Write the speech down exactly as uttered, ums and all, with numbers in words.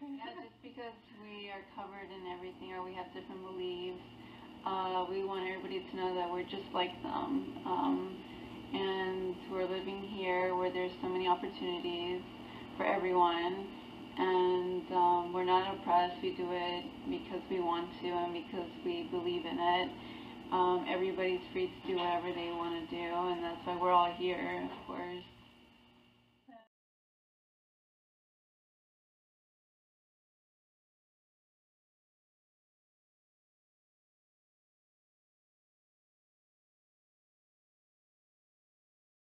Yeah, just because we are covered in everything or we have different beliefs, uh, we want everybody to know that we're just like them. Um, and we're living here where there's so many opportunities for everyone. And um, we're not oppressed. We do it because we want to and because we believe in it. Um, everybody's free to do whatever they want to do, and that's why we're all here, of course.